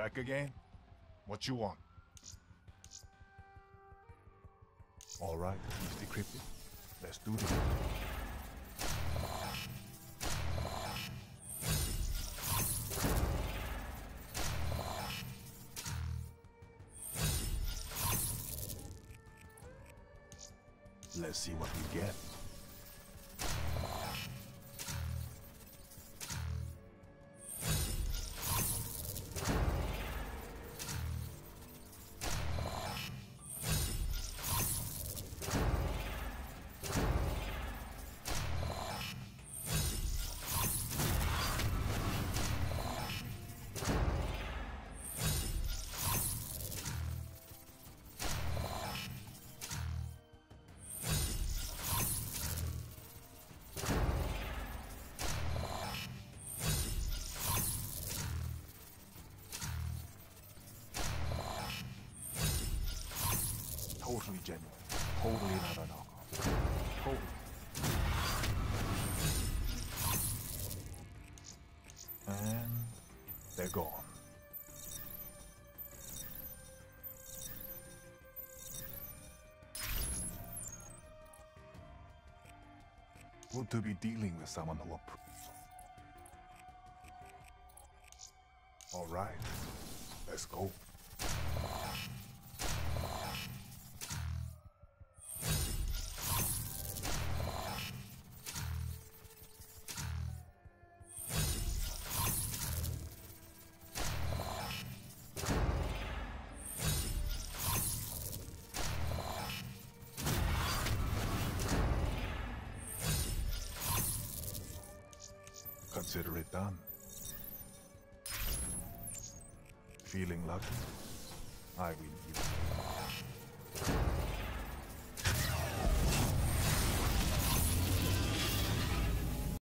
Back again? What you want? Alright, he's decrypted. Let's do this. Let's see what we get. Totally genuine. Totally not a knockoff. Totally. And they're gone. Good to be dealing with someone who approves. All right, let's go. Consider it done. Feeling lucky? I will give